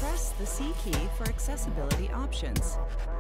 Press the C key for accessibility options.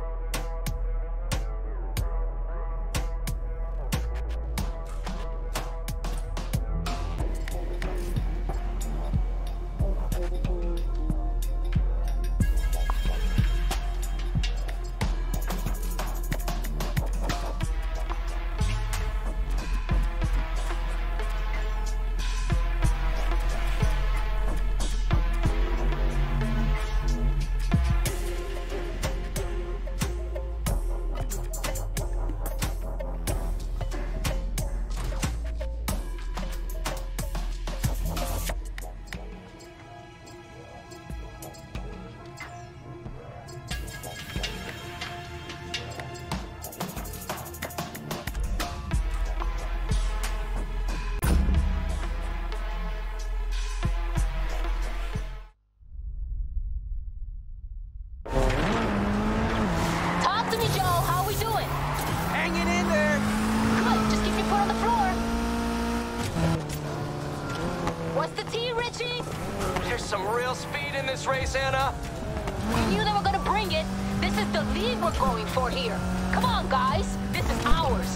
Some real speed in this race, Anna. We knew they were gonna bring it. This is the lead we're going for here. Come on, guys. This is ours.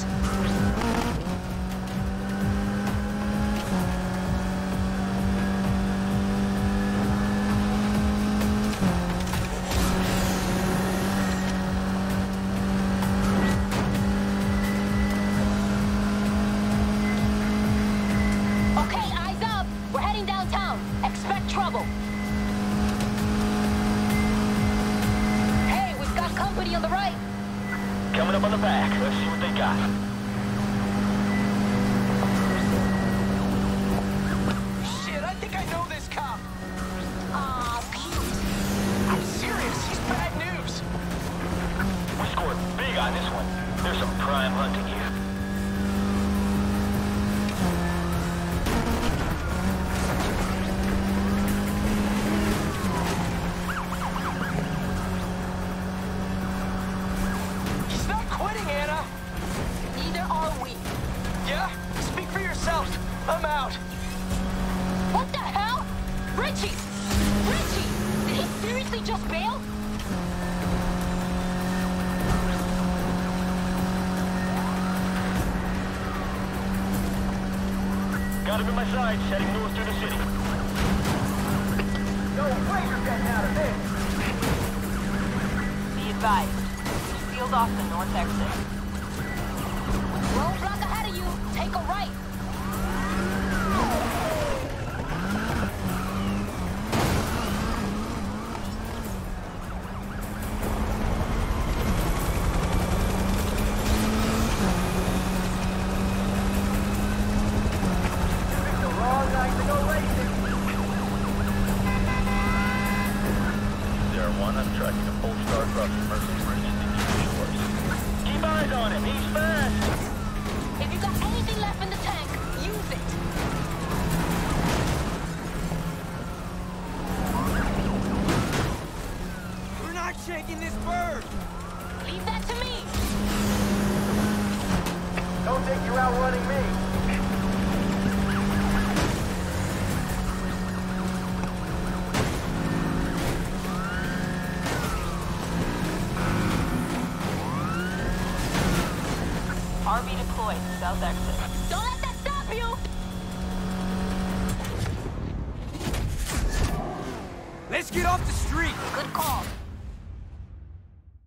Okay, eyes up. We're heading downtown. Expect trouble. Hey, we've got company on the right. Coming up on the back. Let's see what they got. Shit, I think I know this cop. Aw, cute. I'm serious. He's bad news. We scored big on this one. There's some prime hunting here. He's not quitting, Anna. Neither are we. Yeah? Speak for yourself. I'm out. What the hell? Richie! Richie! Did he seriously just bail? Got him in my sights, heading north through the city. No way you're getting out of this. Be advised. Sealed off the north exit. Roadblock ahead of you. Take a right. The wrong night to go racing. There one, I'm tracking a Polestar across the Mercy Bridge to East Shores. Keep eyes on him, he's fast! If you got anything left in the tank, use it. We're not shaking this bird. Leave that to me. Don't think you're outrunning me. RV deployed, south exit. Don't let that stop you. Let's get off the street. Good call.